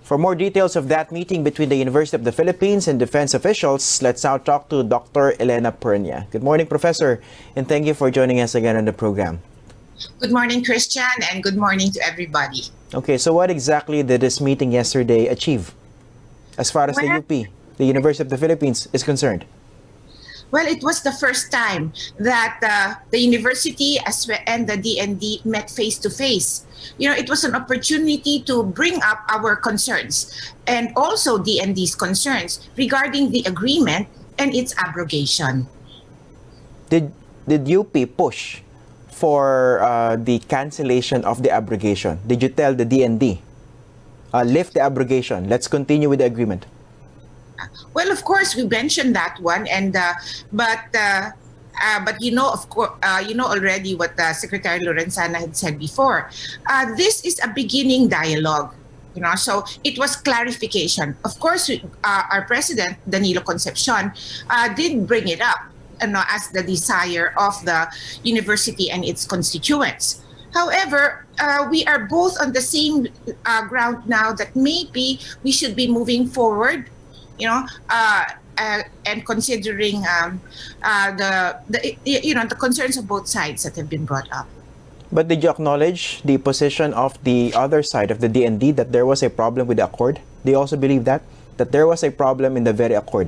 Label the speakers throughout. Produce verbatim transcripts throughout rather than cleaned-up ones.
Speaker 1: For more details of that meeting between the University of the Philippines and defense officials, let's now talk to Doctor Elena Pernia. Good morning, Professor, and thank you for joining us again on the program.
Speaker 2: Good morning, Christian, and good morning to everybody.
Speaker 1: Okay, so what exactly did this meeting yesterday achieve as far as well, the U P, the University of the Philippines, is concerned?
Speaker 2: Well, it was the first time that uh, the university as well and the D N D met face to face. You know, it was an opportunity to bring up our concerns and also D N D's concerns regarding the agreement and its abrogation.
Speaker 1: Did did U P push for uh, the cancellation of the abrogation? Did you tell the D N D, uh, lift the abrogation, let's continue with the agreement?
Speaker 2: Well, of course, we mentioned that one, and uh, but uh, uh, but you know, of course, uh, you know already what uh, Secretary Lorenzana had said before. Uh, this is a beginning dialogue, you know. So it was clarification. Of course, we, uh, our president Danilo Concepcion uh, did bring it up, you know, as the desire of the university and its constituents. However, uh, we are both on the same uh, ground now that maybe we should be moving forward. You know, uh, uh, and considering um, uh, the, the, you know, the concerns of both sides that have been brought up.
Speaker 1: But did you acknowledge the position of the other side of the D N D that there was a problem with the accord? They also believe that? That there was a problem in the very accord?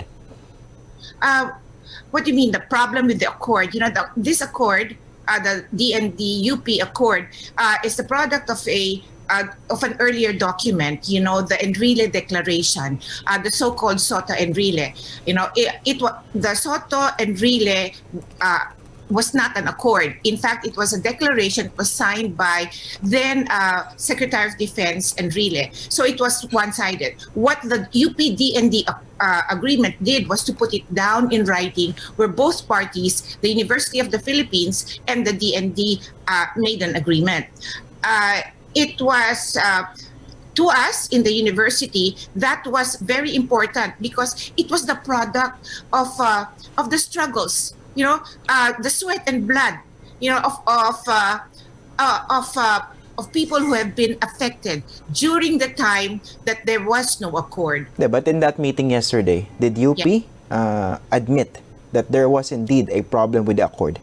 Speaker 2: Uh, what do you mean, the problem with the accord? You know, the, this accord, uh, the D N D U P accord, uh, is the product of a Uh, of an earlier document, you know, the Enrile Declaration, uh, the so-called Soto Enrile. You know, it, it the Soto Enrile uh, was not an accord. In fact, it was a declaration. It was signed by then uh, Secretary of Defense Enrile. So it was one-sided. What the U P D N D uh, agreement did was to put it down in writing, where both parties, the University of the Philippines and the D N D, uh, made an agreement. Uh, It was, uh, to us in the university, that was very important because it was the product of uh, of the struggles, you know, uh, the sweat and blood, you know, of of uh, uh, of uh, of people who have been affected during the time that there was no accord.
Speaker 1: Yeah, but in that meeting yesterday, did U P yeah. uh, admit that there was indeed a problem with the accord?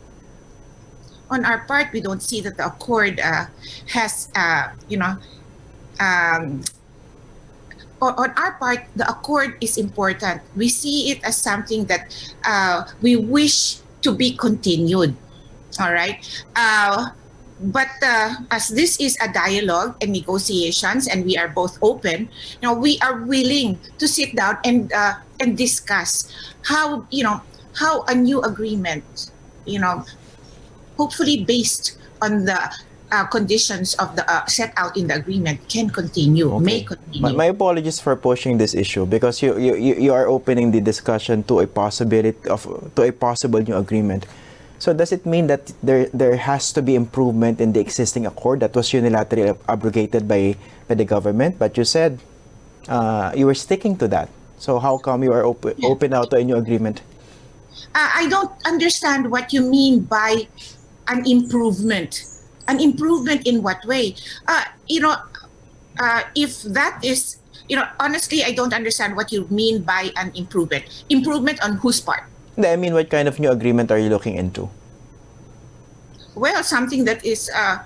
Speaker 2: On our part, we don't see that the accord uh, has, uh, you know, um, on our part, the accord is important. We see it as something that uh, we wish to be continued, all right? Uh, but uh, as this is a dialogue and negotiations, and we are both open, you know, we are willing to sit down and uh, and discuss how, you know, how a new agreement, you know, hopefully based on the uh, conditions of the uh, set out in the agreement, can continue, okay. may continue.
Speaker 1: My, my apologies for pushing this issue because you, you you are opening the discussion to a possibility of to a possible new agreement. So does it mean that there there has to be improvement in the existing accord that was unilaterally abrogated by by the government? But you said uh, you were sticking to that. So how come you are open yeah. open out to a new agreement?
Speaker 2: Uh, I don't understand what you mean by an improvement. An improvement in what way? Uh, you know, uh, if that is, you know, honestly, I don't understand what you mean by an improvement. Improvement on whose part?
Speaker 1: I mean, what kind of new agreement are you looking into?
Speaker 2: Well, something that is, uh,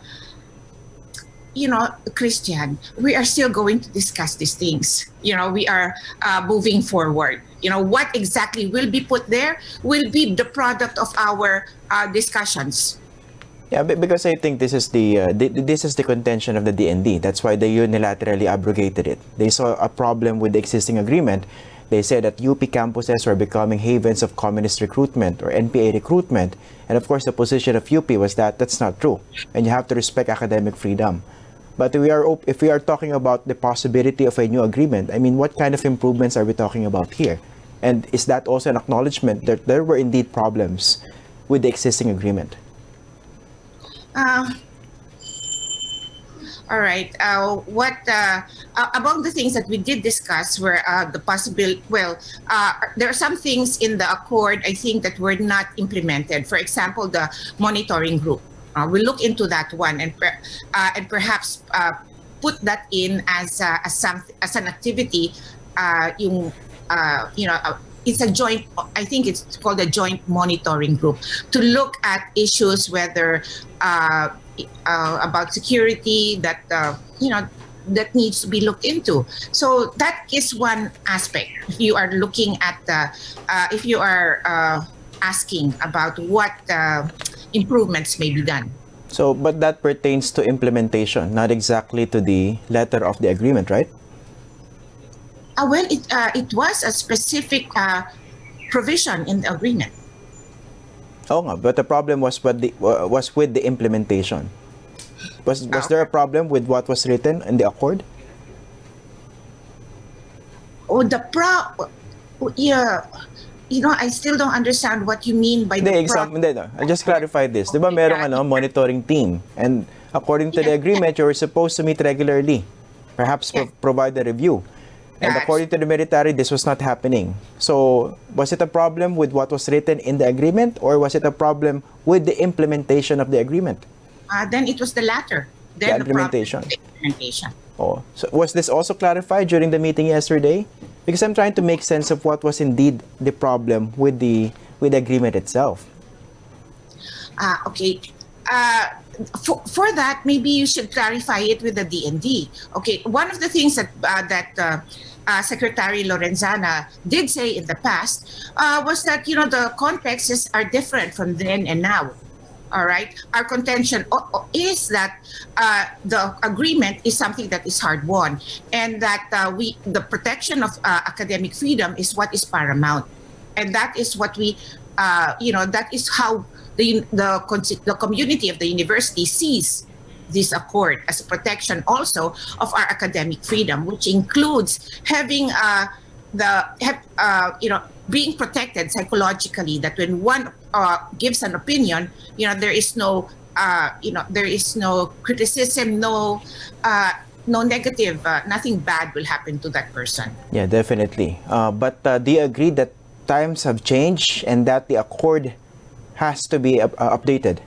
Speaker 2: you know, Christian, we are still going to discuss these things. You know, we are uh, moving forward. You know, what exactly will be put there will be the product of our uh, discussions.
Speaker 1: Yeah, because I think this is the uh, this is the contention of the D N D. That's why they unilaterally abrogated it. They saw a problem with the existing agreement. They said that U P campuses were becoming havens of communist recruitment or N P A recruitment. And of course, the position of U P was that that's not true. And you have to respect academic freedom. But we are if we are talking about the possibility of a new agreement, I mean, what kind of improvements are we talking about here? And is that also an acknowledgement that there were indeed problems with the existing agreement?
Speaker 2: Uh, all right. Uh, what uh, uh, among the things that we did discuss were uh, the possible. Well, uh, there are some things in the accord I think that were not implemented. For example, the monitoring group. Uh, we'll look into that one, and per, uh, and perhaps uh, put that in as uh, as some as an activity. Uh, yung uh, you know. Uh, It's a joint, I think it's called a joint monitoring group, to look at issues whether uh, uh, about security that, uh, you know, that needs to be looked into. So that is one aspect. If you are looking at, uh, uh, if you are uh, asking about what uh, improvements may be done.
Speaker 1: So, but that pertains to implementation, not exactly to the letter of the agreement, right?
Speaker 2: Uh, well, it uh, it was a specific uh, provision in the agreement.
Speaker 1: Oh, nga, but the problem was what the uh, was with the implementation. Was was there a problem with what was written in the accord?
Speaker 2: Oh, the pro, yeah, you know, I still don't understand what you mean by the,
Speaker 1: the
Speaker 2: pro.
Speaker 1: exam, hindi, no. I'll just clarify this. Di ba merong ano, monitoring team, and according to the agreement, you were supposed to meet regularly, perhaps
Speaker 2: Yeah.
Speaker 1: pro provide a review. And
Speaker 2: That's-
Speaker 1: according to the military, this was not happening. So, was it a problem with what was written in the agreement, or was it a problem with the implementation of the agreement?
Speaker 2: Uh, then it was the latter.
Speaker 1: The
Speaker 2: Then
Speaker 1: implementation.
Speaker 2: The, problem, the implementation.
Speaker 1: Oh, so was this also clarified during the meeting yesterday? Because I'm trying to make sense of what was indeed the problem with the with the agreement itself.
Speaker 2: Uh, okay. Uh, for, for that, maybe you should clarify it with the D N D. Okay, one of the things that uh, that uh, uh, Secretary Lorenzana did say in the past uh, was that, you know, the contexts are different from then and now. All right, our contention is that uh, the agreement is something that is hard won, and that uh, we the protection of uh, academic freedom is what is paramount, and that is what we, uh, you know, that is how the the the community of the university sees this accord as a protection also of our academic freedom, which includes having uh, the uh, you know being protected psychologically. That when one uh, gives an opinion, you know there is no uh, you know there is no criticism, no uh, no negative, uh, nothing bad will happen to that person.
Speaker 1: Yeah, definitely. Uh, but uh, do you agree that times have changed and that the accord has to be uh, updated?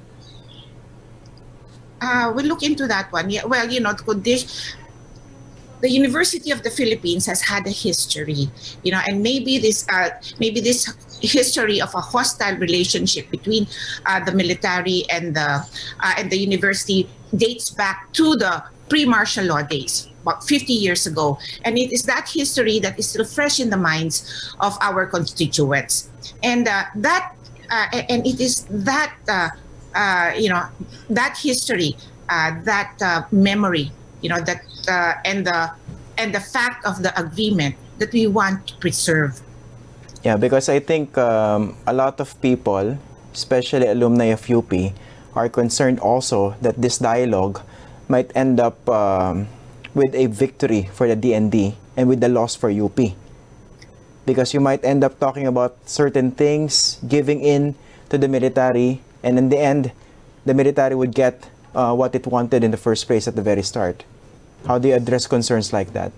Speaker 2: Uh, we'll look into that one. Yeah, well, you know, the, the University of the Philippines has had a history, you know, and maybe this, uh, maybe this history of a hostile relationship between uh, the military and the uh, and the university dates back to the pre-martial law days, about fifty years ago, and it is that history that is still fresh in the minds of our constituents, and uh, that uh, and it is that. Uh, Uh, you know, that history, uh, that uh, memory, you know, that uh, and the and the fact of the agreement that we want to preserve.
Speaker 1: Yeah, because I think um, a lot of people, especially alumni of U P, are concerned also that this dialogue might end up um, with a victory for the D N D and with the loss for U P. Because you might end up talking about certain things, giving in to the military, and in the end, the military would get uh, what it wanted in the first place at the very start. How do you address concerns like that?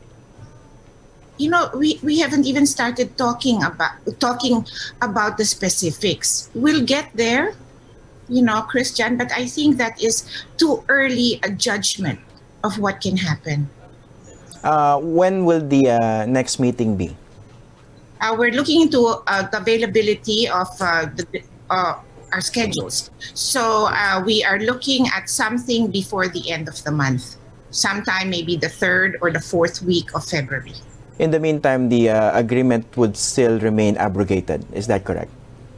Speaker 2: You know, we, we haven't even started talking about talking about the specifics. We'll get there, you know, Christian, but I think that is too early a judgment of what can happen.
Speaker 1: Uh, when will the uh, next meeting be?
Speaker 2: Uh, we're looking into uh, the availability of uh, the uh, our schedules. So uh, we are looking at something before the end of the month, sometime maybe the third or the fourth week of February.
Speaker 1: In the meantime, the uh, agreement would still remain abrogated. Is that correct?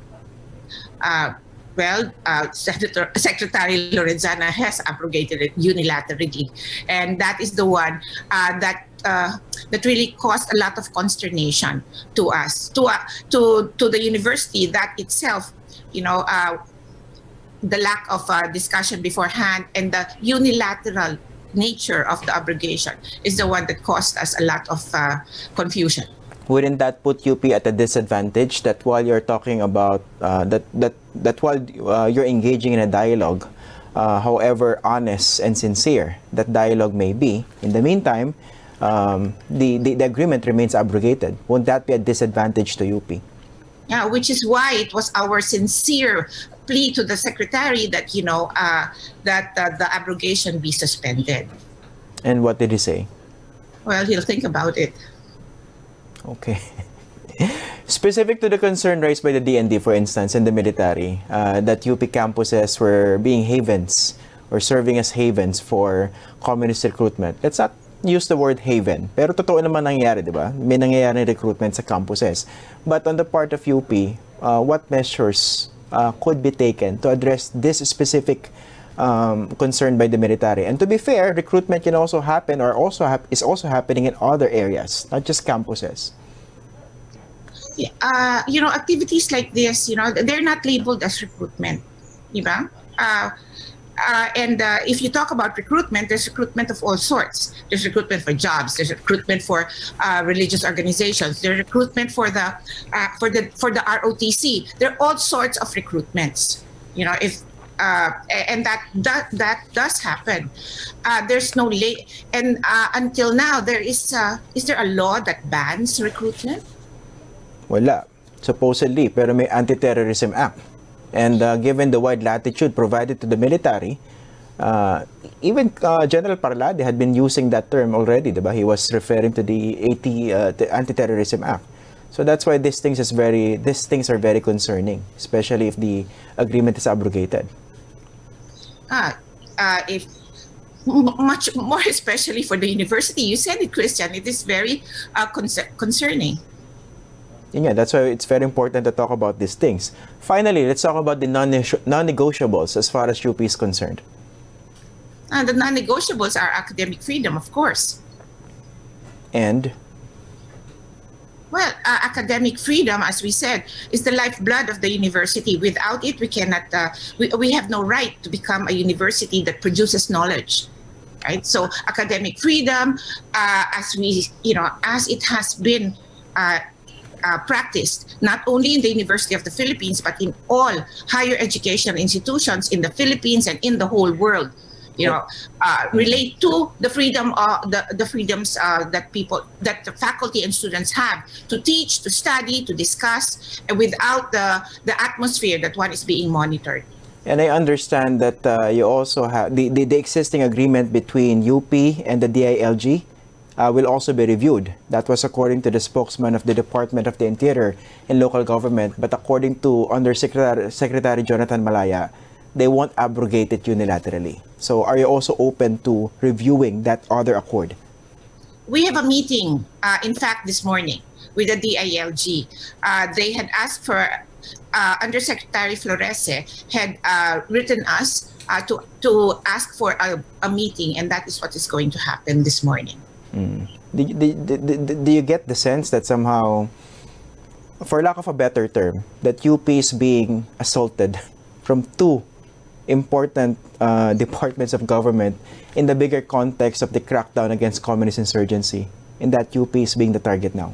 Speaker 2: Uh, well, uh, Senator, Secretary Lorenzana has abrogated it unilaterally, and that is the one uh, that uh, that really caused a lot of consternation to us, to uh, to to the university that itself. You know, uh, the lack of uh, discussion beforehand and the unilateral nature of the abrogation is the one that caused us a lot of uh, confusion.
Speaker 1: Wouldn't that put U P at a disadvantage that while you're talking about uh, that that that while uh, you're engaging in a dialogue, uh, however honest and sincere that dialogue may be, in the meantime, um, the, the the agreement remains abrogated? Won't that be a disadvantage to U P?
Speaker 2: Yeah, which is why it was our sincere plea to the secretary that, you know, uh, that uh, the abrogation be suspended.
Speaker 1: And what did he say?
Speaker 2: Well, he'll think about it.
Speaker 1: Okay. Specific to the concern raised by the D N D, for instance, in the military, uh, that U P campuses were being havens or serving as havens for communist recruitment. Let's not use the word haven. Pero totoo naman nangyayari, di ba? May nangyayari recruitment sa campuses. But on the part of U P, uh, what measures uh, could be taken to address this specific um, concern by the military? And to be fair, recruitment can also happen or also hap is also happening in other areas, not just campuses.
Speaker 2: Yeah, uh, you know, activities like this, you know, they're not labeled as recruitment, di ba? Uh, Uh, and uh, if you talk about recruitment, there's recruitment of all sorts. There's recruitment for jobs. There's recruitment for uh, religious organizations. There's recruitment for the uh, for the for the R O T C. There are all sorts of recruitments. You know, if uh, and that that that does happen. Uh, there's no la- and uh, until now there is uh, is there a law that bans recruitment?
Speaker 1: Wala, supposedly, pero may Anti-Terrorism Act. And uh, given the wide latitude provided to the military, uh, even uh, General Parlade had been using that term already, diba? He was referring to the AT, uh, the Anti-Terrorism Act. So that's why these things is very, these things are very concerning, especially if the agreement is abrogated.
Speaker 2: Ah, uh, if much more, especially for the university, you said it, Christian. It is very uh, concer- concerning.
Speaker 1: Yeah, that's why it's very important to talk about these things. Finally, let's talk about the non-negotiables as far as U P is concerned.
Speaker 2: Uh, the non-negotiables are academic freedom, of course.
Speaker 1: And?
Speaker 2: Well, uh, academic freedom, as we said, is the lifeblood of the university. Without it, we cannot, uh, we, we have no right to become a university that produces knowledge. Right? So academic freedom, uh, as we, you know, as it has been uh, Uh, practiced not only in the University of the Philippines but in all higher education institutions in the Philippines and in the whole world, you know, uh, relate to the freedom, uh, the the freedoms uh, that people, that the faculty and students have to teach, to study, to discuss, and without the the atmosphere that one is being monitored.
Speaker 1: And I understand that uh, you also have the, the the existing agreement between U P and the D I L G. Uh, will also be reviewed. That was according to the spokesman of the Department of the Interior and Local Government. But according to Undersecretary Secretary Jonathan Malaya, they won't abrogate it unilaterally. So are you also open to reviewing that other accord?
Speaker 2: We have a meeting, uh, in fact, this morning with the D I L G. Uh, they had asked for, uh, Undersecretary Florese had uh, written us uh, to, to ask for a, a meeting, and that is what is going to happen this morning.
Speaker 1: Mm. Do, do, do, do you get the sense that somehow, for lack of a better term, that U P is being assaulted from two important uh, departments of government in the bigger context of the crackdown against communist insurgency, in that U P is being the target now?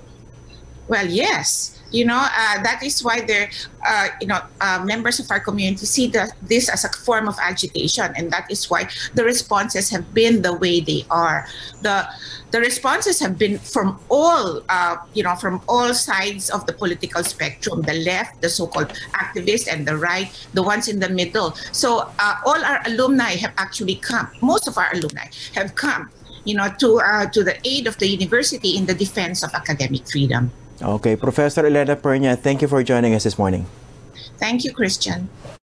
Speaker 2: Well, yes. You know, uh, that is why they're, uh, you know, uh, members of our community see the, this as a form of agitation, and that is why the responses have been the way they are. The the responses have been from all, uh, you know, from all sides of the political spectrum: the left, the so-called activists, and the right, the ones in the middle. So uh, all our alumni have actually come. Most of our alumni have come, you know, to uh, to the aid of the university in the defense of academic freedom.
Speaker 1: Okay, Professor Elena Pernia, thank you for joining us this morning.
Speaker 2: Thank you, Christian.